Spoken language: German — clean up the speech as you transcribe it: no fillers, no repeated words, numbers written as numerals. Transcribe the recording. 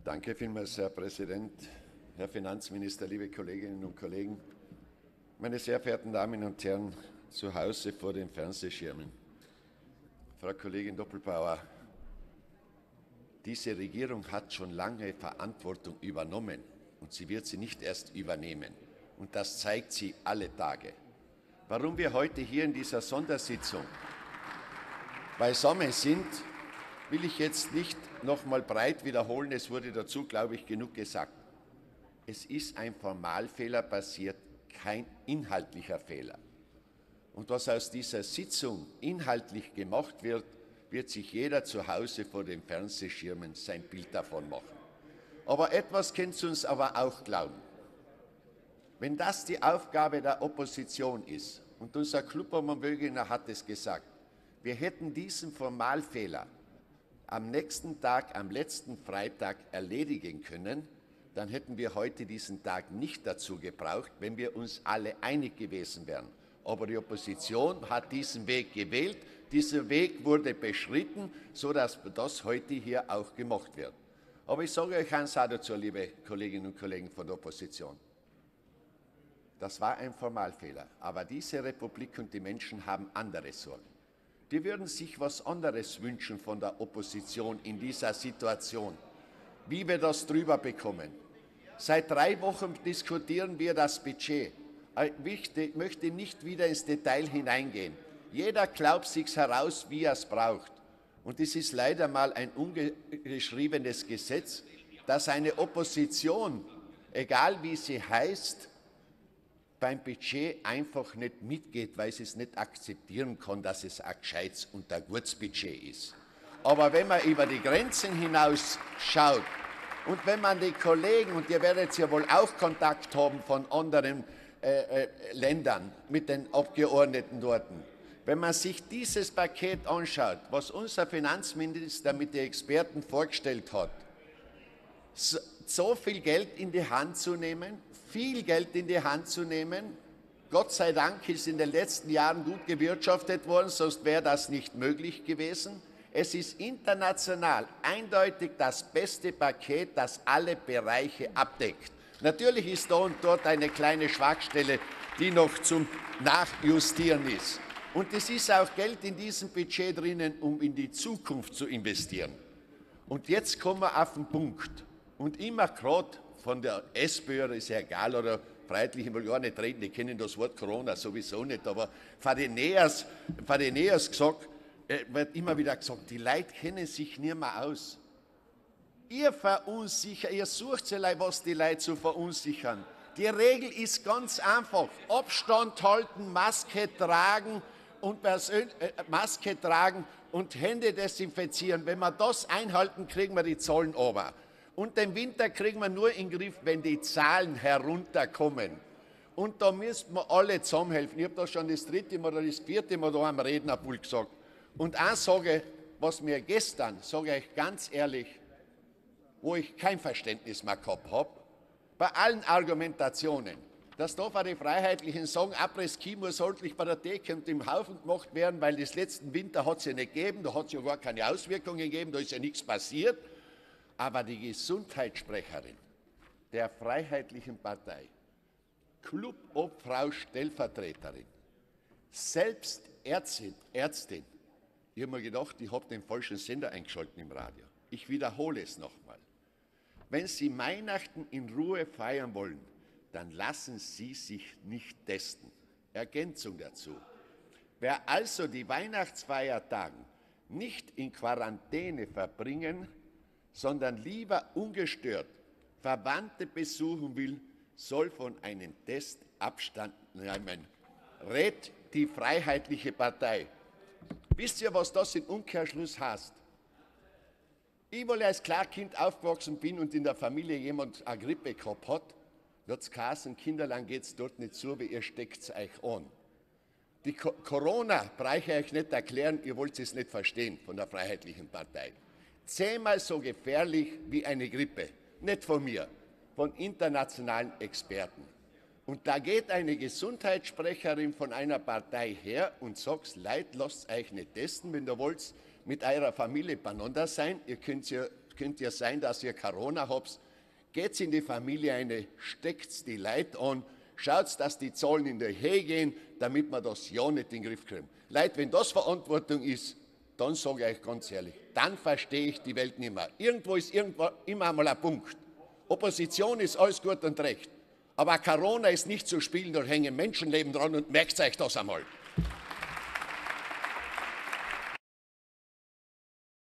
Danke vielmals, Herr Präsident, Herr Finanzminister, liebe Kolleginnen und Kollegen, meine sehr verehrten Damen und Herren zu Hause vor den Fernsehschirmen. Frau Kollegin Doppelbauer, diese Regierung hat schon lange Verantwortung übernommen und sie wird sie nicht erst übernehmen. Und das zeigt sie alle Tage. Warum wir heute hier in dieser Sondersitzung beisammen sind, will ich jetzt nicht noch mal breit wiederholen. Es wurde dazu, glaube ich, genug gesagt. Es ist ein Formalfehler passiert, kein inhaltlicher Fehler. Und was aus dieser Sitzung inhaltlich gemacht wird, wird sich jeder zu Hause vor den Fernsehschirmen sein Bild davon machen. Aber etwas könnt ihr uns aber auch glauben. Wenn das die Aufgabe der Opposition ist, und unser Klubobmann Wögener hat es gesagt, wir hätten diesen Formalfehler am nächsten Tag, am letzten Freitag erledigen können, dann hätten wir heute diesen Tag nicht dazu gebraucht, wenn wir uns alle einig gewesen wären. Aber die Opposition hat diesen Weg gewählt. Dieser Weg wurde beschritten, sodass das heute hier auch gemacht wird. Aber ich sage euch eins auch dazu, liebe Kolleginnen und Kollegen von der Opposition. Das war ein Formalfehler. Aber diese Republik und die Menschen haben andere Sorgen. Die würden sich etwas anderes wünschen von der Opposition in dieser Situation, wie wir das drüber bekommen. Seit 3 Wochen diskutieren wir das Budget. Ich möchte nicht wieder ins Detail hineingehen. Jeder glaubt sich heraus, wie er es braucht. Und es ist leider mal ein ungeschriebenes Gesetz, dass eine Opposition, egal wie sie heißt, beim Budget einfach nicht mitgeht, weil sie es nicht akzeptieren kann, dass es ein gescheites und ein gutes Budget ist. Aber wenn man über die Grenzen hinaus schaut und wenn man die Kollegen, und ihr werdet ja wohl auch Kontakt haben von anderen Ländern mit den Abgeordneten dort, wenn man sich dieses Paket anschaut, was unser Finanzminister mit den Experten vorgestellt hat, so viel Geld in die Hand zu nehmen, viel Geld in die Hand zu nehmen. Gott sei Dank ist in den letzten Jahren gut gewirtschaftet worden, sonst wäre das nicht möglich gewesen. Es ist international eindeutig das beste Paket, das alle Bereiche abdeckt. Natürlich ist da und dort eine kleine Schwachstelle, die noch zum Nachjustieren ist. Und es ist auch Geld in diesem Budget drinnen, um in die Zukunft zu investieren. Und jetzt kommen wir auf den Punkt. Und immer gerade von der SPÖ, ist ja egal, oder Freiheitlichen will gar nicht reden, die kennen das Wort Corona sowieso nicht, aber von den Neas gesagt, wird immer wieder gesagt, die Leute kennen sich nicht mehr aus. Ihr verunsichert, ihr sucht ja, was die Leute zu verunsichern. Die Regel ist ganz einfach, Abstand halten, Maske tragen und Hände desinfizieren. Wenn wir das einhalten, kriegen wir die Zahlen runter. Und den Winter kriegen wir nur in den Griff, wenn die Zahlen herunterkommen. Und da müssen wir alle zusammenhelfen. Ich habe das schon das 3. oder das 4. Mal da am Rednerpult gesagt. Und eins sage, was mir gestern, sage ich ganz ehrlich, wo ich kein Verständnis mehr gehabt habe, bei allen Argumentationen, dass da von den Freiheitlichen sagen, Après-Ski muss ordentlich bei der Theke und im Haufen gemacht werden, weil das letzten Winter hat es ja nicht gegeben, da hat es ja gar keine Auswirkungen gegeben, da ist ja nichts passiert. Aber die Gesundheitssprecherin der Freiheitlichen Partei, Clubobfrau Stellvertreterin, selbst Ärztin, ich habe mir gedacht, ich habe den falschen Sender eingeschaltet im Radio. Ich wiederhole es nochmal. Wenn Sie Weihnachten in Ruhe feiern wollen, dann lassen Sie sich nicht testen. Ergänzung dazu. Wer also die Weihnachtsfeiertage nicht in Quarantäne verbringen, sondern lieber ungestört Verwandte besuchen will, soll von einem Test Abstand nehmen. Rät die Freiheitliche Partei. Wisst ihr, was das im Umkehrschluss heißt? Ich, weil ich als Kleinkind aufgewachsen bin und in der Familie jemand eine Grippe gehabt hat, wird es geheißen, Kinderlein geht es dort nicht zu, wie ihr steckt es euch an. Die Corona brauche ich euch nicht erklären, ihr wollt es nicht verstehen von der Freiheitlichen Partei. 10-mal so gefährlich wie eine Grippe. Nicht von mir, von internationalen Experten. Und da geht eine Gesundheitssprecherin von einer Partei her und sagt, Leute, lasst euch nicht testen, wenn ihr wollt mit eurer Familie beieinander sein. Ihr könnt ja könnte ja sein, dass ihr Corona habt. Geht's in die Familie eine, steckt's die Leute an, schaut, dass die Zahlen in die Höhe gehen, damit wir das ja nicht in den Griff kriegen. Leute, wenn das Verantwortung ist, dann sage ich euch ganz ehrlich, dann verstehe ich die Welt nicht mehr. Irgendwo ist immer einmal ein Punkt. Opposition ist alles gut und recht. Aber Corona ist nicht zu spielen, da hängen Menschenleben dran und merkt euch das einmal.